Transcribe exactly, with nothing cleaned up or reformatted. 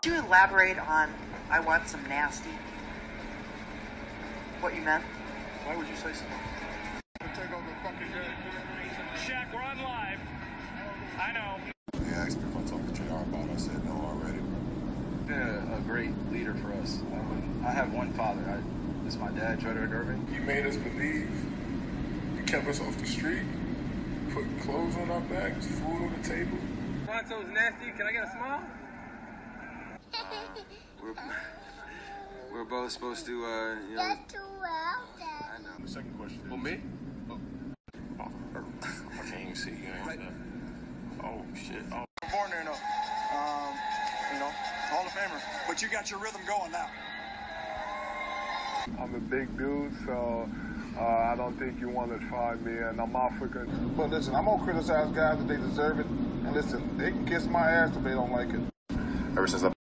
Could you elaborate on I want some nasty? What you meant? Why would you say so? Take over the fucking game. Shaq, we're on live. I know. They asked me if I talked to J R about it. I said no already. Yeah, a great leader for us. I, mean, I have one father. I, this is my dad, Jodar Durbin. He made us believe. He kept us off the street, put clothes on our backs, food on the table. Lonzo's nasty. Can I get a smile? Uh, we're, we're both supposed to, uh, you know. I know. The second question. Who, me? Oh, oh, I can't even see you. Right. Oh, shit. Oh. Born there, though. Um, you know, Hall of Famer. But you got your rhythm going now. I'm a big dude, so uh, I don't think you want to try me, and I'm African. But listen, I'm gonna criticize guys that they deserve it, and listen, they can kiss my ass if they don't like it. Ever since I